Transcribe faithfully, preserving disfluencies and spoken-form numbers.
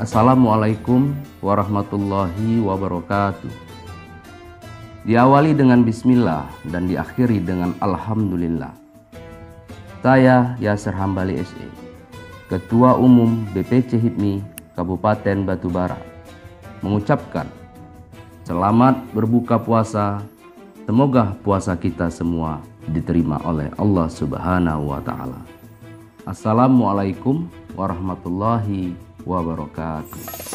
Assalamualaikum warahmatullahi wabarakatuh. Diawali dengan bismillah dan diakhiri dengan alhamdulillah. Saya Yasir Hambali S E, Ketua Umum B P C HIPMI Kabupaten Batubara, mengucapkan selamat berbuka puasa. Semoga puasa kita semua diterima oleh Allah Subhanahu wa Ta'ala. Assalamualaikum warahmatullahi wabarakatuh.